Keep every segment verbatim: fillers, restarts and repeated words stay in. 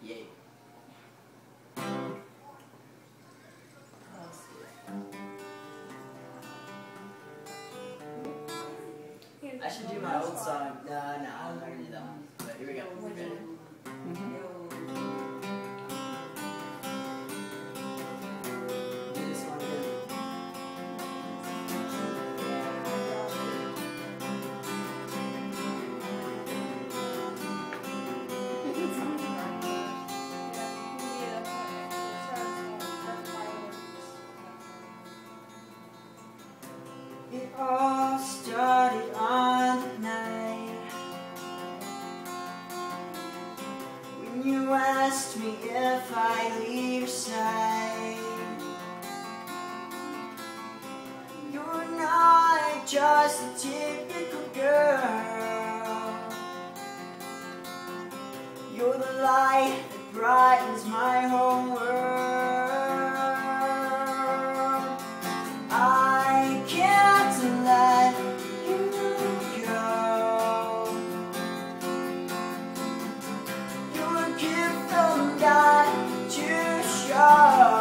Yay. I should do my old song. No, no, I'm not gonna do that one. But here we go. Ready? Mm-hmm. Do this one again. It all started on the night when you asked me if I leave your side. You're not just a typical girl. You're the light that brightens my whole world. I can't let you go. You're a gift from God to show.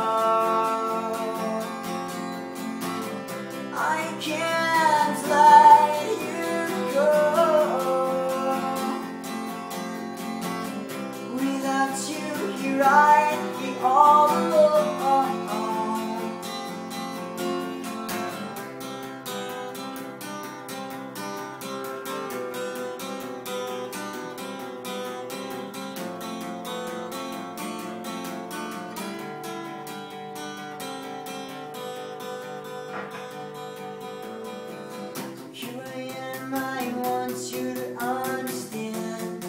I can't let you go. Without you here I'd be all alone. Here I am, I want you to understand.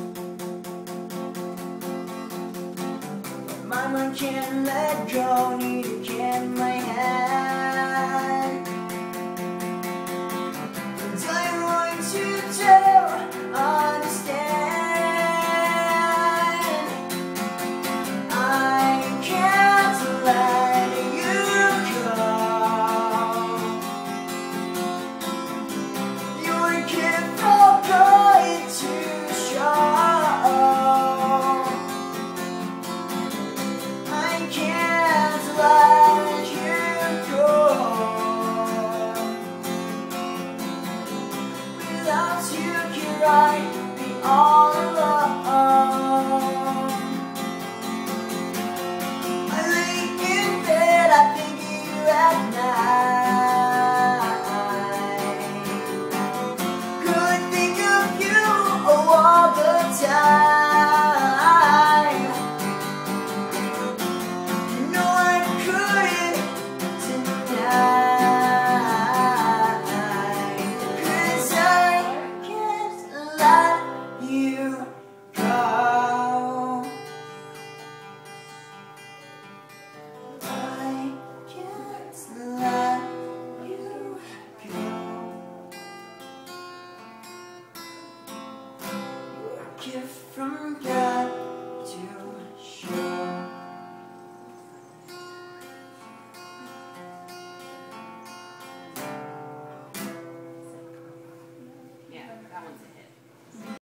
My mind can't let go, neither can my hand. And I want to tell